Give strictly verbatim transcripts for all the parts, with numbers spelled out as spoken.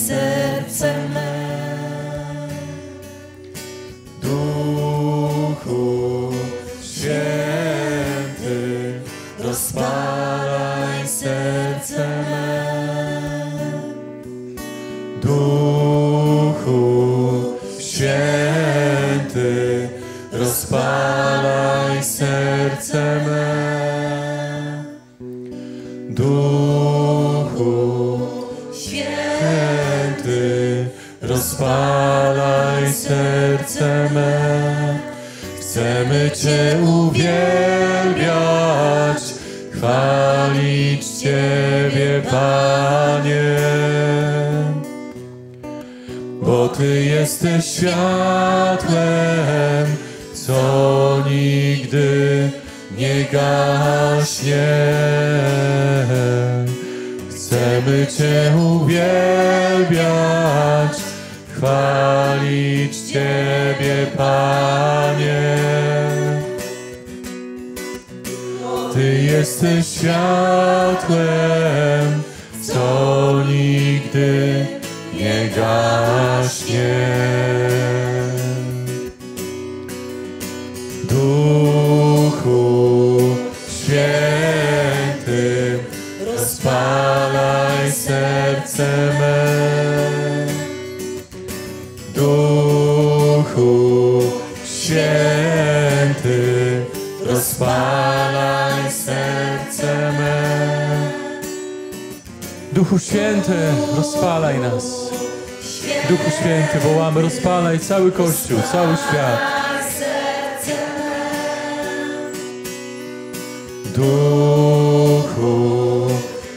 serce me. Duchu Święty, rozpalaj serce me. Duchu Święty, rozpalaj serce me. Duchu Święty, rozpalaj serce me. Chcemy Cię uwielbiać, chwalić Ciebie, Panie, bo Ty jesteś światłem, co nigdy nie gaśnie. Chcemy Cię uwielbiać, chwalić Ciebie, Panie. Ty jesteś światłem, co nigdy nie gaśnie. Duchu Święty, rozpalaj serce me. Duchu Święty, rozpalaj serce me. Duchu Święty, rozpalaj nas. Duchu Święty, wołamy, rozpalaj cały Kościół, cały świat. Duchu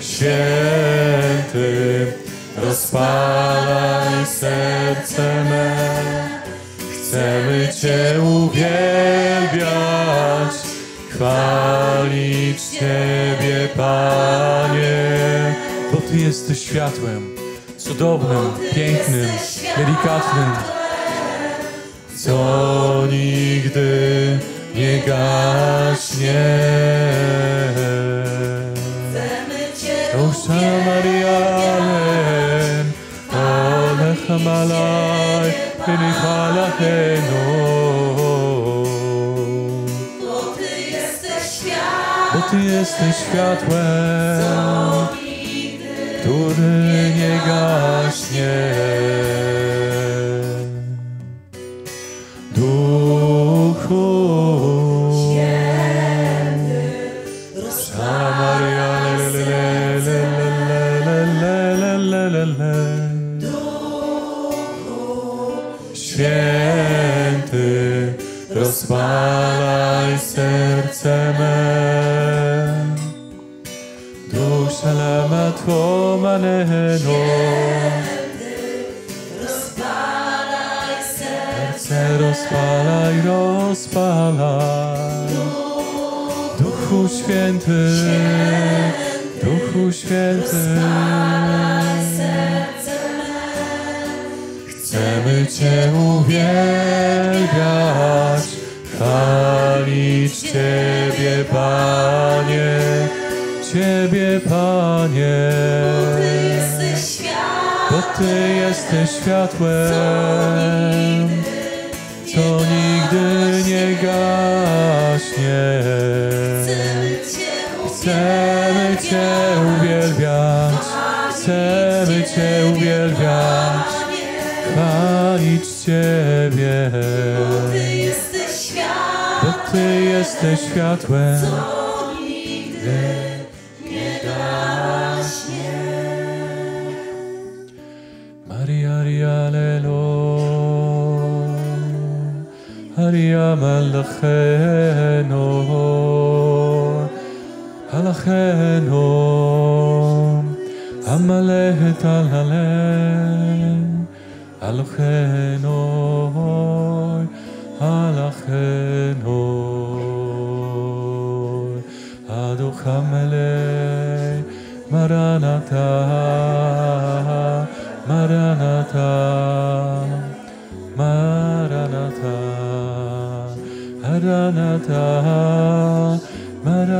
Święty, rozpalaj serce me. Chcemy Cię uwielbiać, chwalić Ciebie, Panie, bo Ty jesteś światłem, cudownym, pięknym, delikatnym, co nigdy nie gaśnie. Ościa Marianen, Olech Malaj, Penichalacheno. Bo Ty jesteś światłem, Bo Ty jesteś światłem, który nie gaśnie. Duchu Święty, rozpalaj serce me. Duchu Święty, rozpalaj serce me. Dusza lama Two maneno, rozpalaj serce, rozpalaj, rozpalaj. Duchu Święty, Duchu Święty, chcemy Cię uwielbiać, chwalić Ciebie, Panie, Ciebie, Panie, bo Ty jesteś światłem, co nigdy nie gaśnie. Chcemy Cię uwielbiać, chcemy Cię uwielbiać, chwalić Ciebie, bo Ty jesteś światłem, co nigdy nie gaśnie. Maria, Rialelo, Maria Malacheno, Halacheno, Amalet Alalen, Halacheno, Halacheno, Adochamele, Maranatha, Maranatha, Maranatha, Maranatha,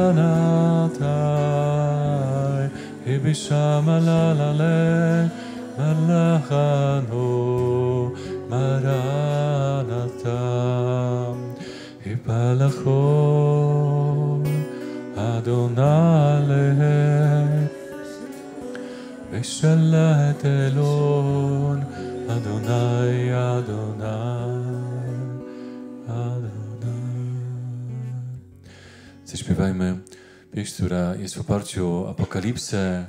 Maranatha, Ibishamalale, Malachanu, Maranatha, Hipalacho, Adonai, Veshalat Elon, Adonai, Adonai, Adonai. Zaśpiewajmy pieśń, która jest w oparciu o Apokalipsę.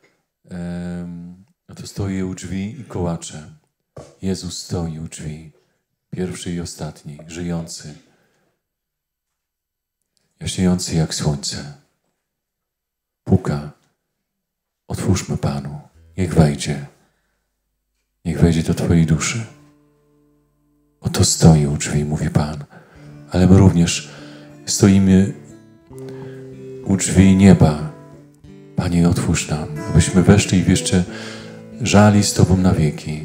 Oto stoi u drzwi i kołacze. Jezus stoi u drzwi, pierwszy i ostatni, żyjący, jaśniejący jak słońce. Puka. Otwórzmy Panu. Niech wejdzie. Niech wejdzie do Twojej duszy. Oto stoi u drzwi, mówi Pan. Ale my również stoimy u drzwi nieba. Panie, otwórz nam, abyśmy weszli i jeszcze żali z Tobą na wieki.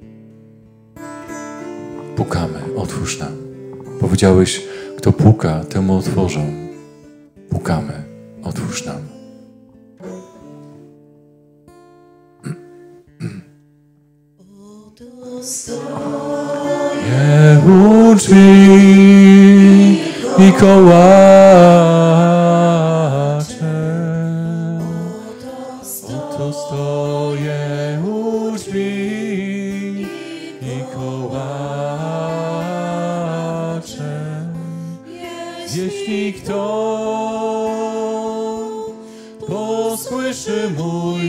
Pukamy, otwórz nam. Powiedziałeś, kto puka, temu otworzą. Pukamy, otwórz nam. Nie u drzwi i kołacze. Oto stoję u drzwi i kołacze. Jeśli kto posłyszy mój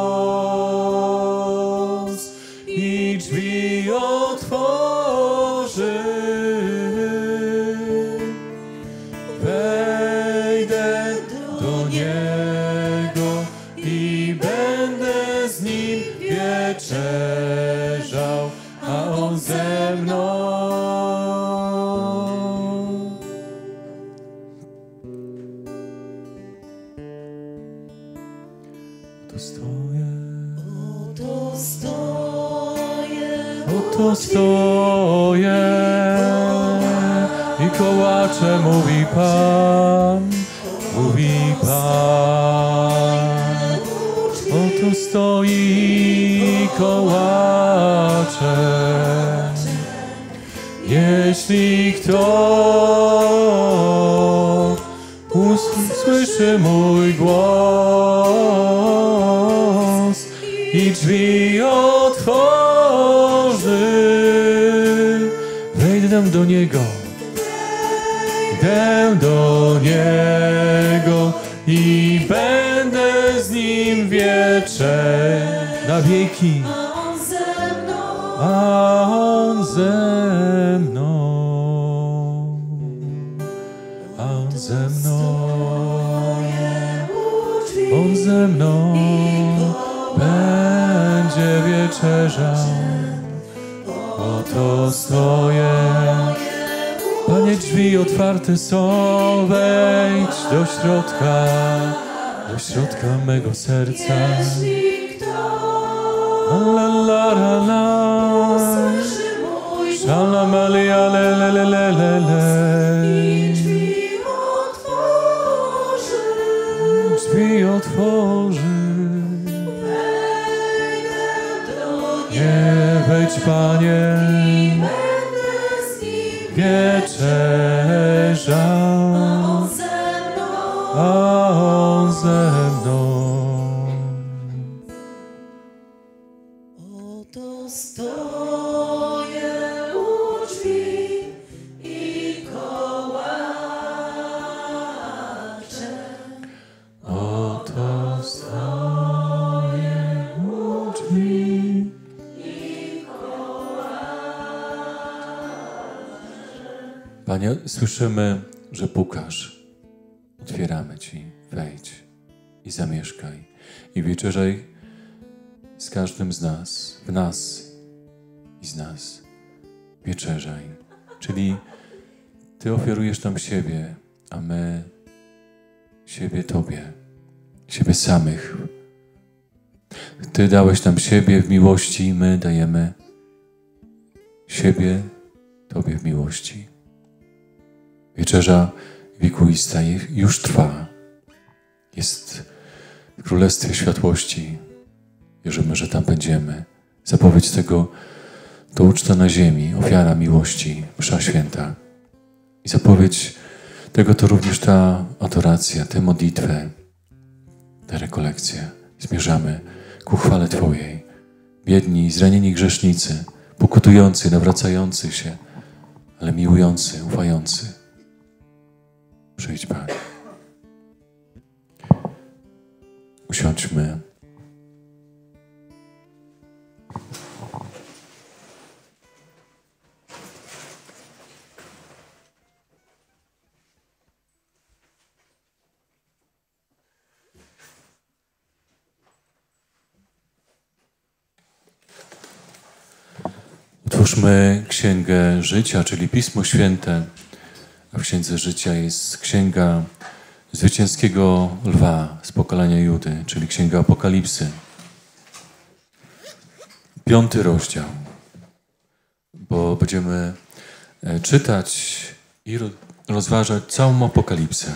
głos i drzwi otworzy, wejdę do niego i będę z nim wieczerzał, a on ze mną. Oto stoję, Oto stoję, oto stoję i kołacze, mówi Pan, mówi Pan. Oto stoi kołacze. Jeśli kto usłyszy mój głos i drzwi otworzy, wejdę do niego, wejdę do niego i będę z nim wieczę na wieki. A on ze mną, a on ze mną, on ze mną będzie wieczerzał. Oto stoję, Panie, drzwi otwarte są, wejdź do środka, do środka mego serca. La la la la, Shalamalia le le le le le le. drzwi otworzy, Drzwi otworzy. wejdę do Nie wejdź, Panie, będę z nim wieczerzał, on ze mną. a on ze mną. Oto stoję u drzwi i kołaczę. Oto stoję u drzwi I kołaczę. Panie, słyszymy, że pukasz. Otwieramy Ci. Wejdź i zamieszkaj. I wieczerzaj z każdym z nas, w nas i z nas. Wieczerzaj. Czyli Ty ofiarujesz nam siebie, a my siebie Tobie. Siebie samych. Ty dałeś nam siebie w miłości, my dajemy siebie Tobie w miłości. Wieczerza wiekuista już trwa. Jest w Królestwie Światłości. Wierzymy, że tam będziemy Zapowiedź tego to uczta na ziemi, ofiara miłości, msza święta. I zapowiedź tego to również ta adoracja, tę modlitwę, tę rekolekcję. Zmierzamy ku chwale Twojej. Biedni, zranieni grzesznicy, pokutujący, nawracający się, ale miłujący, ufający. Przyjdź, Panie. Usiądźmy. Otwórzmy Księgę Życia, czyli Pismo Święte. A w Księdze Życia jest Księga Zwycięskiego Lwa z pokolenia Judy, czyli Księga Apokalipsy. Piąty rozdział, bo będziemy czytać i rozważać całą Apokalipsę.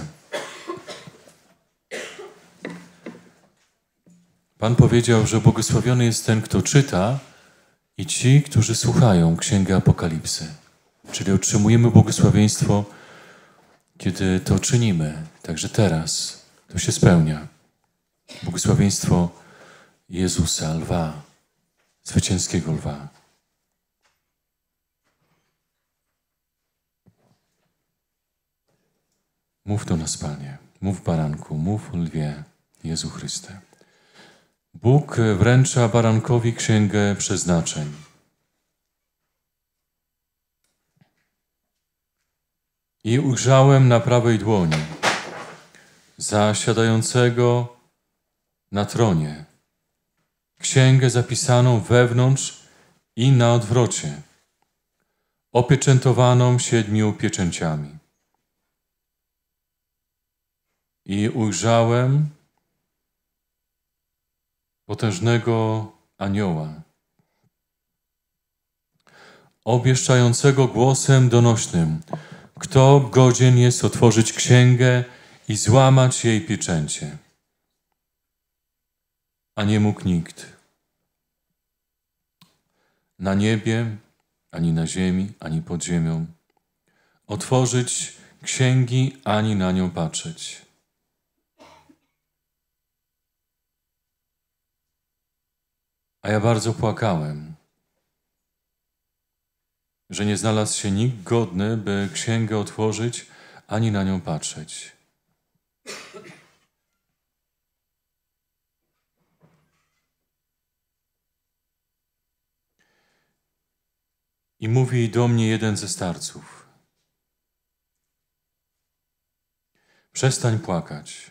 Pan powiedział, że błogosławiony jest ten, kto czyta, i ci, którzy słuchają Księgi Apokalipsy. Czyli otrzymujemy błogosławieństwo, kiedy to czynimy. Także teraz to się spełnia. Błogosławieństwo Jezusa, Lwa, zwycięskiego Lwa. Mów do nas, Panie. Mów, Baranku, mów, Lwie, Jezu Chryste. Bóg wręcza barankowi księgę przeznaczeń. I ujrzałem na prawej dłoni zasiadającego na tronie księgę zapisaną wewnątrz i na odwrocie, opieczętowaną siedmiu pieczęciami. I ujrzałem potężnego anioła, obwieszczającego głosem donośnym, kto godzien jest otworzyć księgę i złamać jej pieczęcie. A nie mógł nikt. Na niebie, ani na ziemi, ani pod ziemią. Otworzyć księgi, ani na nią patrzeć. A ja bardzo płakałem, że nie znalazł się nikt godny, by księgę otworzyć, ani na nią patrzeć. I mówi do mnie jeden ze starców: przestań płakać.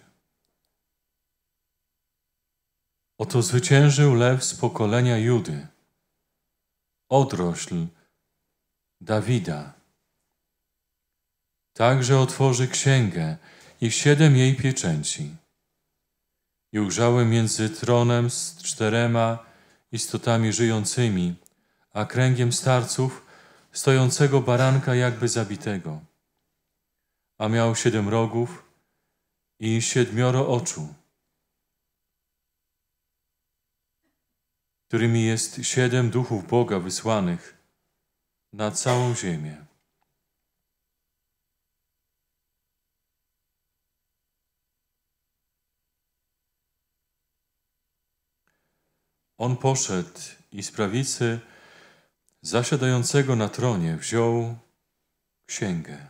Oto zwyciężył lew z pokolenia Judy, odrośl Dawida. Także otworzy księgę i siedem jej pieczęci. I ujrzałem między tronem z czterema istotami żyjącymi, a kręgiem starców stojącego baranka jakby zabitego. A miał siedem rogów i siedmioro oczu, którymi jest siedem duchów Boga wysłanych na całą ziemię. On poszedł i z prawicy zasiadającego na tronie wziął księgę.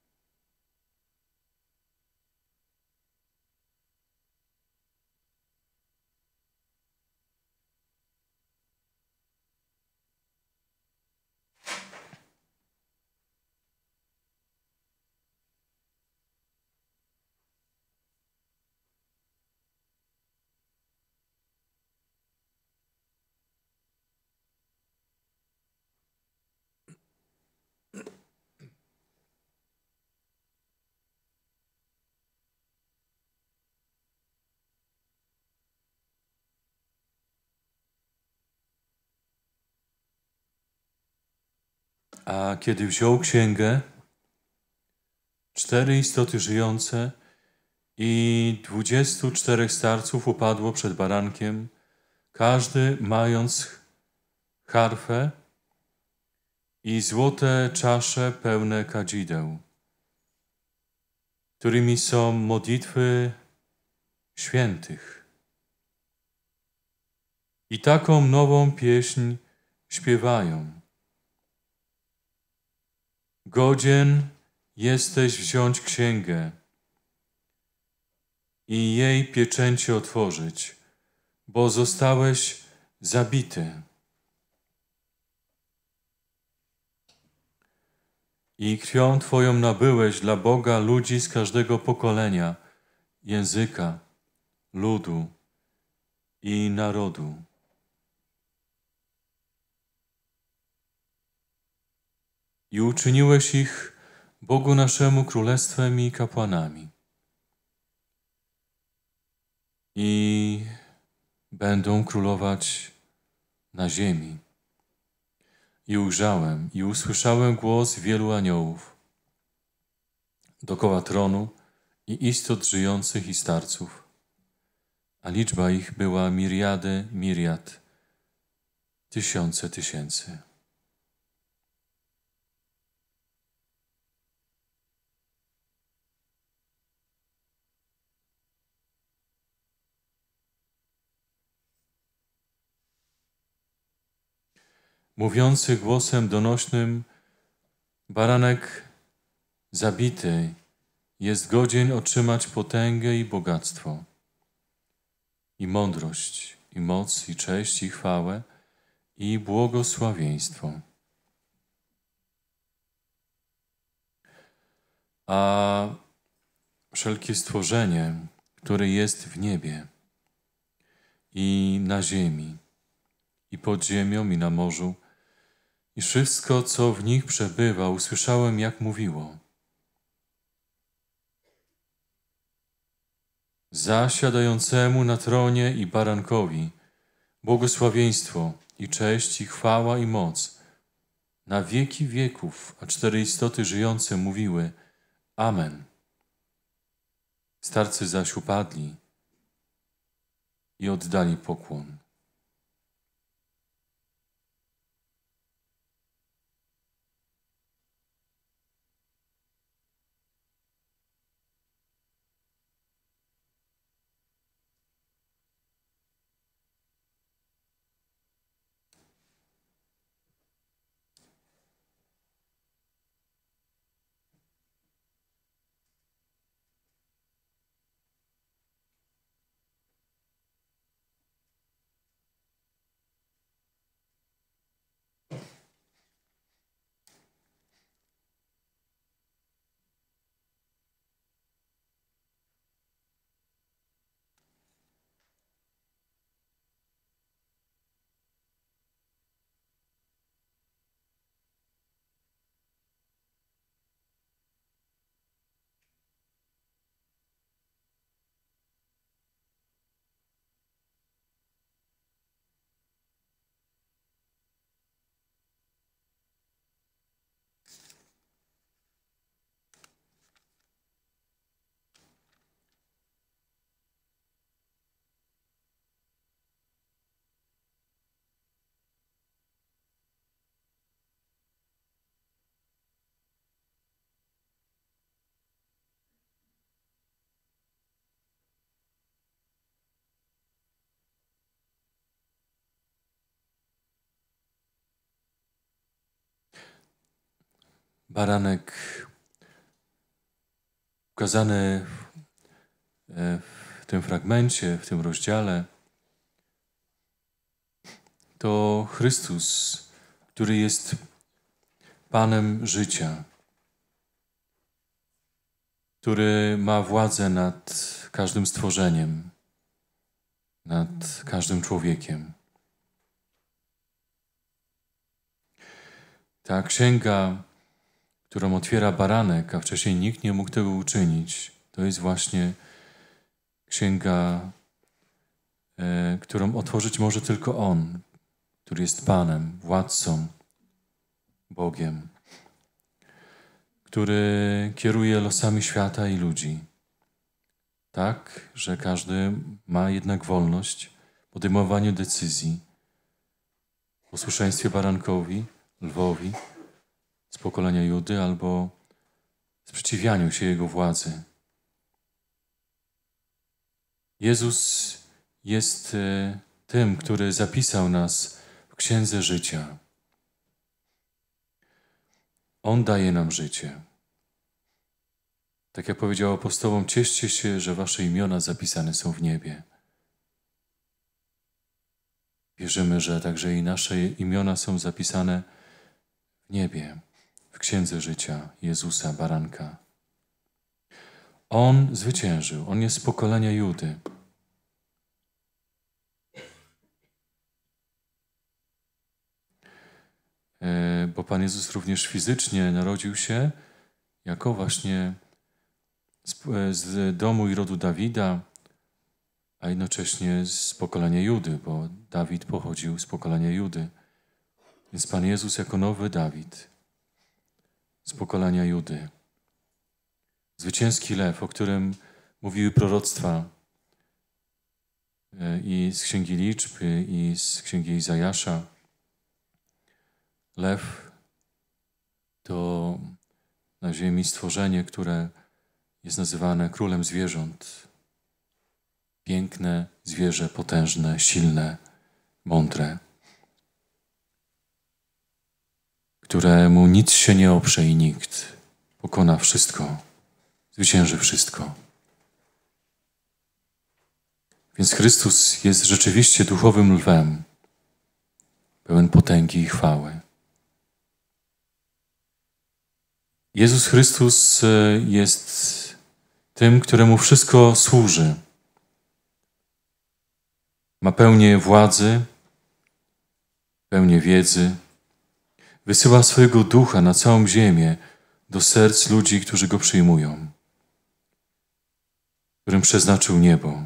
A kiedy wziął księgę, cztery istoty żyjące i dwudziestu czterech starców upadło przed barankiem, każdy mając harfę i złote czasze pełne kadzideł, którymi są modlitwy świętych. I taką nową pieśń śpiewają. Godzien jesteś wziąć księgę i jej pieczęcie otworzyć, bo zostałeś zabity. I krwią Twoją nabyłeś dla Boga ludzi z każdego pokolenia, języka, ludu i narodu. I uczyniłeś ich Bogu naszemu królestwem i kapłanami. I będą królować na ziemi. I ujrzałem i usłyszałem głos wielu aniołów dokoła tronu i istot żyjących i starców, a liczba ich była miriady, miriad, tysiące tysięcy. Mówiący głosem donośnym, baranek zabity jest godzien otrzymać potęgę i bogactwo, i mądrość, i moc, i cześć, i chwałę, i błogosławieństwo. A wszelkie stworzenie, które jest w niebie i na ziemi, i pod ziemią, i na morzu, i wszystko, co w nich przebywa, usłyszałem, jak mówiło. Zasiadającemu na tronie i barankowi błogosławieństwo i cześć, i chwała, i moc na wieki wieków, a cztery istoty żyjące mówiły Amen. Starcy zaś upadli i oddali pokłon. Baranek ukazany w tym fragmencie, w tym rozdziale, to Chrystus, który jest Panem życia, który ma władzę nad każdym stworzeniem, nad każdym człowiekiem. Ta księga, którą otwiera baranek, a wcześniej nikt nie mógł tego uczynić, to jest właśnie księga, e, którą otworzyć może tylko On, który jest Panem, władcą, Bogiem, który kieruje losami świata i ludzi. Tak, że każdy ma jednak wolność w podejmowaniu decyzji. posłuszeństwie barankowi, lwowi z pokolenia Judy, albo sprzeciwianiu się Jego władzy. Jezus jest tym, który zapisał nas w Księdze Życia. On daje nam życie. Tak jak powiedział apostołom, cieszcie się, że wasze imiona zapisane są w niebie. Wierzymy, że także i nasze imiona są zapisane w niebie, w Księdze Życia Jezusa, Baranka. On zwyciężył. On jest z pokolenia Judy. Bo Pan Jezus również fizycznie narodził się jako właśnie z domu i rodu Dawida, a jednocześnie z pokolenia Judy, bo Dawid pochodził z pokolenia Judy. Więc Pan Jezus jako nowy Dawid z pokolenia Judy. Zwycięski lew, o którym mówiły proroctwa i z Księgi Liczb, i z Księgi Izajasza. Lew to na ziemi stworzenie, które jest nazywane królem zwierząt. Piękne zwierzę, potężne, silne, mądre, któremu nic się nie oprze i nikt. Pokona wszystko, zwycięży wszystko. Więc Chrystus jest rzeczywiście duchowym lwem, pełen potęgi i chwały. Jezus Chrystus jest tym, któremu wszystko służy. Ma pełnię władzy, pełnię wiedzy. Wysyła swojego ducha na całą ziemię do serc ludzi, którzy go przyjmują, którym przeznaczył niebo.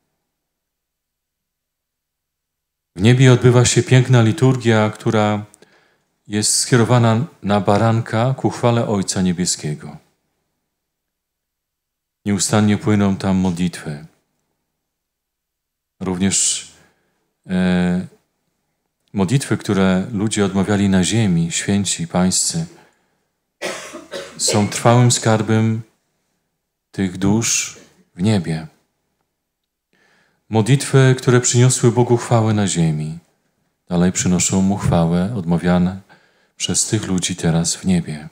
W niebie odbywa się piękna liturgia, która jest skierowana na baranka ku chwale Ojca Niebieskiego. Nieustannie płyną tam modlitwy. Również e, modlitwy, które ludzie odmawiali na ziemi, święci, pańscy, są trwałym skarbem tych dusz w niebie. Modlitwy, które przyniosły Bogu chwałę na ziemi, dalej przynoszą Mu chwałę odmawiane przez tych ludzi teraz w niebie.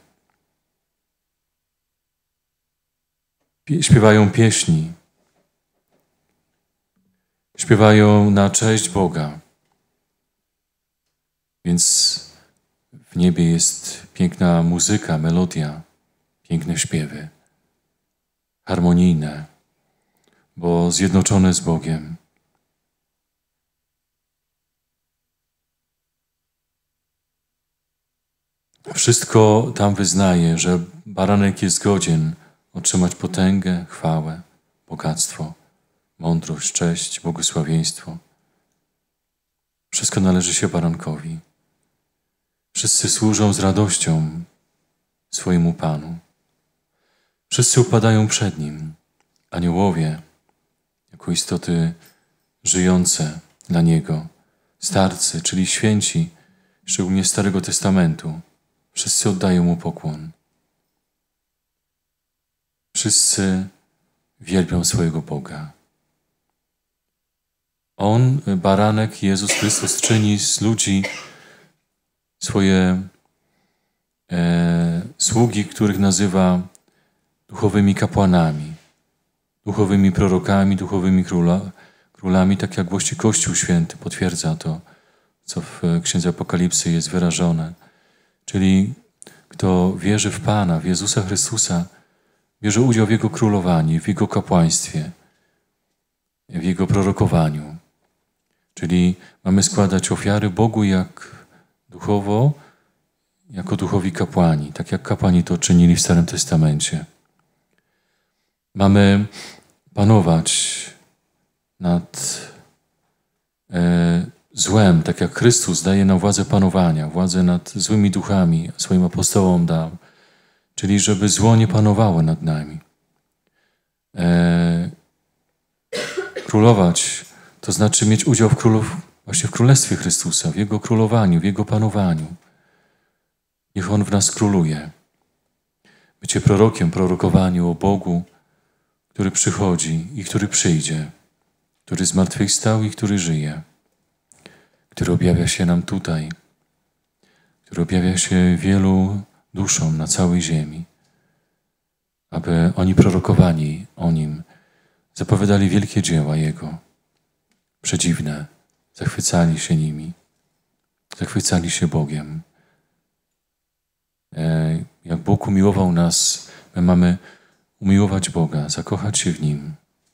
Śpiewają pieśni, śpiewają na cześć Boga. Więc w niebie jest piękna muzyka, melodia, piękne śpiewy, harmonijne, bo zjednoczone z Bogiem. Wszystko tam wyznaje, że baranek jest godzien otrzymać potęgę, chwałę, bogactwo, mądrość, cześć, błogosławieństwo. Wszystko należy się barankowi. Wszyscy służą z radością swojemu Panu. Wszyscy upadają przed Nim. Aniołowie, jako istoty żyjące dla Niego, starcy, czyli święci, szczególnie Starego Testamentu, wszyscy oddają Mu pokłon. Wszyscy wielbią swojego Boga. On, baranek, Jezus Chrystus, czyni z ludzi swoje e, sługi, których nazywa duchowymi kapłanami, duchowymi prorokami, duchowymi króla, królami, tak jak głosi Kościół Święty, potwierdza to, co w Księdze Apokalipsy jest wyrażone. Czyli kto wierzy w Pana, w Jezusa Chrystusa, bierze udział w Jego królowaniu, w Jego kapłaństwie, w Jego prorokowaniu. Czyli mamy składać ofiary Bogu jak duchowo, jako duchowi kapłani, tak jak kapłani to czynili w Starym Testamencie. Mamy panować nad e, złem, tak jak Chrystus daje nam władzę panowania, władzę nad złymi duchami, swoim apostołom dał, czyli żeby zło nie panowało nad nami. E, królować to znaczy mieć udział w, królów, właśnie w Królestwie Chrystusa, w Jego królowaniu, w Jego panowaniu. Niech On w nas króluje. Bycie prorokiem, prorokowaniu o Bogu, który przychodzi i który przyjdzie, który zmartwychwstał i który żyje, który objawia się nam tutaj, który objawia się wielu duszom na całej ziemi, aby oni prorokowani o Nim zapowiadali wielkie dzieła Jego, przedziwne, zachwycali się nimi, zachwycali się Bogiem. Jak Bóg umiłował nas, my mamy umiłować Boga, zakochać się w Nim.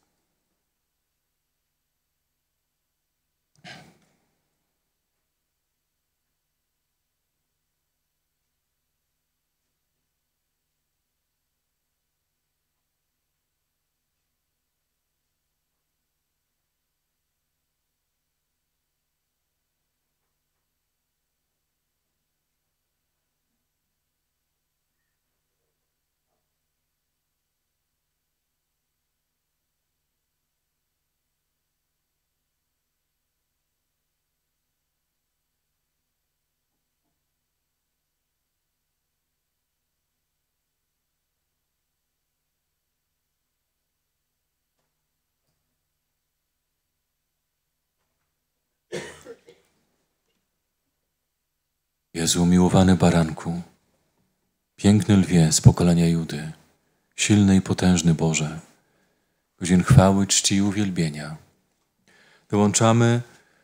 Jezu, umiłowany baranku, piękny lwie z pokolenia Judy, silny i potężny Boże, godzin chwały, czci i uwielbienia. Dołączamy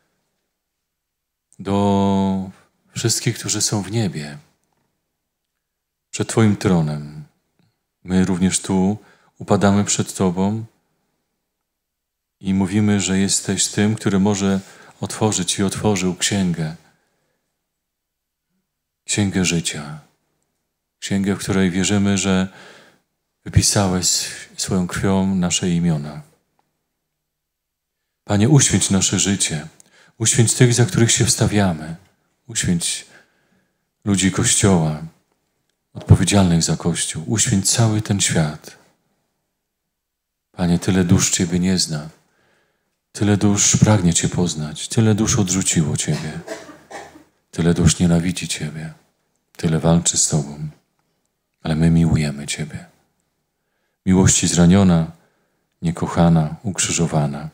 do wszystkich, którzy są w niebie, przed Twoim tronem. My również tu upadamy przed Tobą i mówimy, że jesteś tym, który może otworzyć i otworzył księgę. Księgę życia. Księgę, w której wierzymy, że wypisałeś swoją krwią nasze imiona. Panie, uświęć nasze życie. Uświęć tych, za których się wstawiamy. Uświęć ludzi Kościoła, odpowiedzialnych za Kościół. Uświęć cały ten świat. Panie, tyle dusz Ciebie nie zna. Tyle dusz pragnie Cię poznać. Tyle dusz odrzuciło Ciebie. Tyle dusz nienawidzi Ciebie. Tyle walczy z Tobą. Ale my miłujemy Ciebie. Miłości zraniona, niekochana, ukrzyżowana.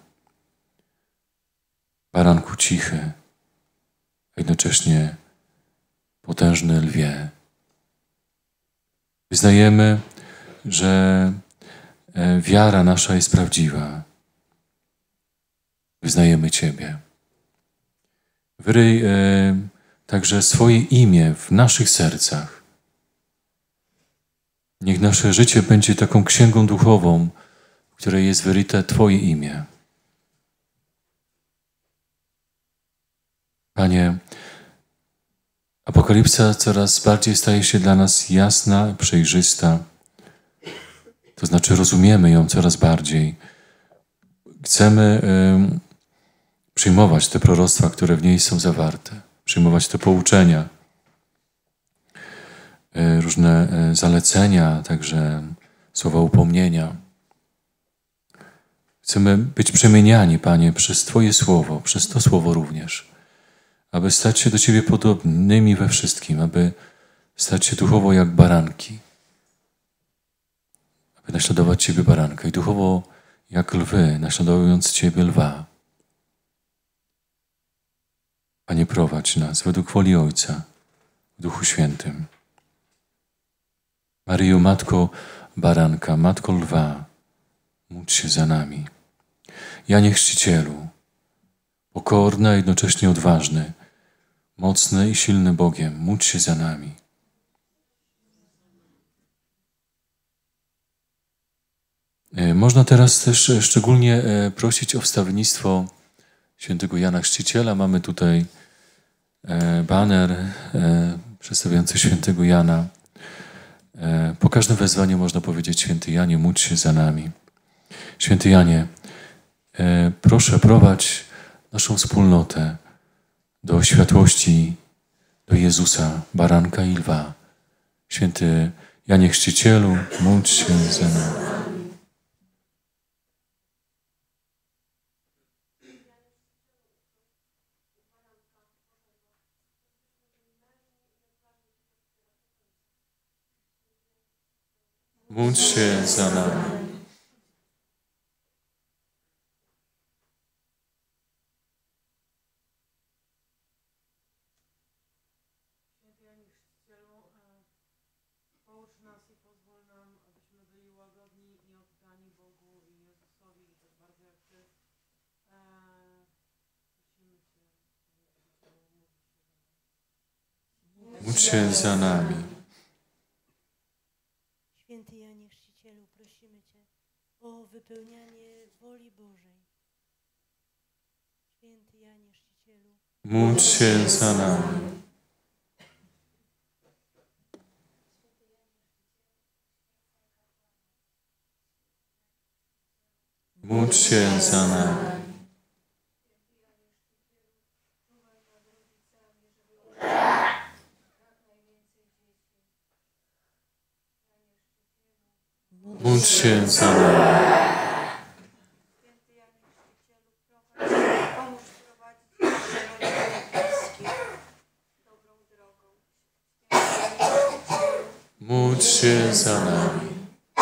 Baranku cichy, a jednocześnie potężny lwie. Wyznajemy, że wiara nasza jest prawdziwa. Wyznajemy Ciebie. Wyryj e, także swoje imię w naszych sercach. Niech nasze życie będzie taką księgą duchową, w której jest wyryte Twoje imię. Panie, Apokalipsa coraz bardziej staje się dla nas jasna, przejrzysta. To znaczy rozumiemy ją coraz bardziej. Chcemy y, przyjmować te proroctwa, które w niej są zawarte. Przyjmować te pouczenia, y, różne y, zalecenia, także słowa upomnienia. Chcemy być przemieniani, Panie, przez Twoje słowo, przez to słowo również. Aby stać się do Ciebie podobnymi we wszystkim, aby stać się duchowo jak baranki, aby naśladować Ciebie baranka i duchowo jak lwy, naśladując Ciebie lwa. Panie, prowadź nas według woli Ojca, w Duchu Świętym. Maryjo, Matko baranka, Matko lwa, módl się za nami. Janie Chrzcicielu, pokorny, a jednocześnie odważny, mocny i silny Bogiem, módl się za nami. Można teraz też szczególnie prosić o wstawiennictwo świętego Jana Chrzciciela. Mamy tutaj baner przedstawiający świętego Jana. Po każdym wezwaniu można powiedzieć: Święty Janie, módl się za nami. Święty Janie, proszę, prowadź naszą wspólnotę do światłości, do Jezusa, baranka i lwa. Święty Janie Chrzcicielu, módl się za nami. Módl się za nami. Poucz nas i pozwól nam, abyśmy byli łagodni i oddani Bogu i Jezusowi, i tak bardzo jak Ty. Eee, prosimy Cię, Módl się za nami. Święty Janie Chrzcicielu, prosimy Cię o wypełnianie woli Bożej. Święty Janie Chrzcicielu, Módl się za nami. Módl się za nami. Módl się za nami. Pomóż prowadzić nasze rodziny bliskie dobrą drogą. Módl się za nami.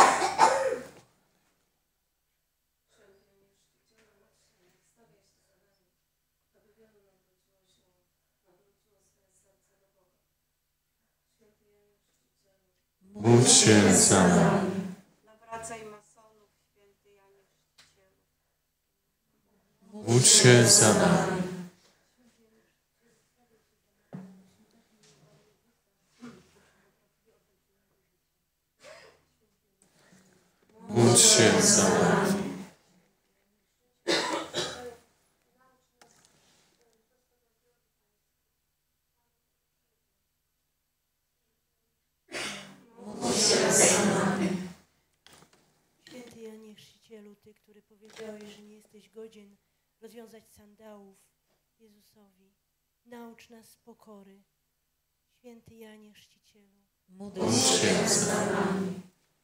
Módl się za nami. Nawracaj masonów, święty Janie Chrzcicielu. Módl się za nami. Módl się za nami. Święty Janie Chrzcicielu, Ty, który powiedziałeś, że nie jesteś godzien rozwiązać sandałów Jezusowi, naucz nas pokory. Święty Janie Chrzcicielu, Módl się za nami.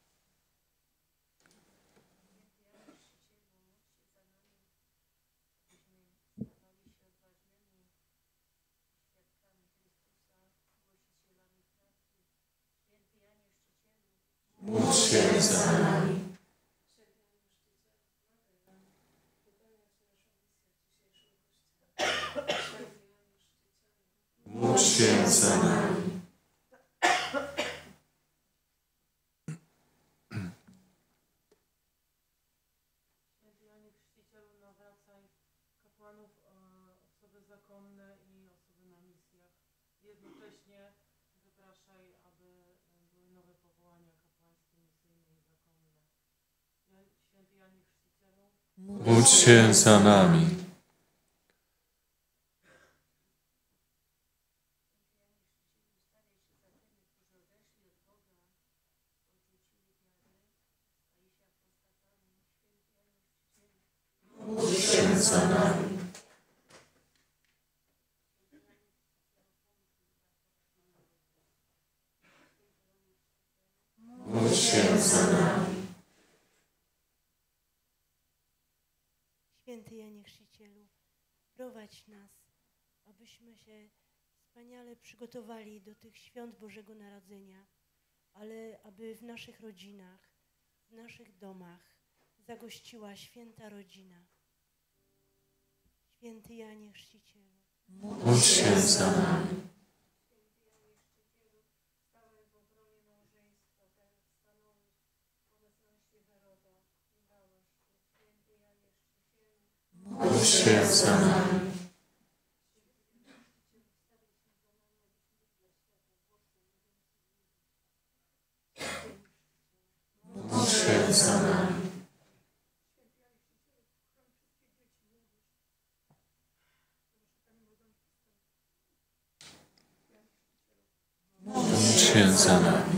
Módl się za nami. Módl się za nami. Święty Janie Chrzcicielu, nawracaj kapłanów, e, osoby zakonne i osoby na misjach. Jednocześnie wypraszaj, aby e, były nowe powołania kapłańskie, misyjne i zakonne. Ja- Święty Janie Chrzcicielu, Módl się za nami. Módl się za nami. Módl się za nami. Święty Janie Chrzcicielu, prowadź nas, abyśmy się wspaniale przygotowali do tych świąt Bożego Narodzenia, ale aby w naszych rodzinach, w naszych domach zagościła święta rodzina. Święty Janie Chrzcicielu, Módl się za nami. stałej w obronie małżeństwa, tak jak stanąłeś w obecności Heroda i Wałaszczy. Święty Janie Chrzcicielu, Módl się za nami. Módl się za nami. Módl się za nami.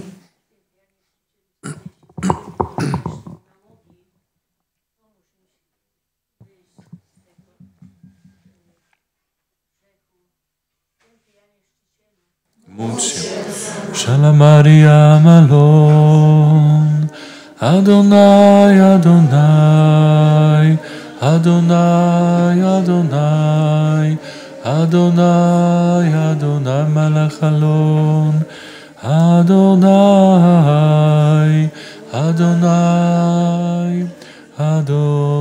Módl się. Shalom Maria Malon. Adonai, Adonai. Adonai, Adonai. Adonai, Adonai Malach Alon. Adonai, Adonai, Adonai.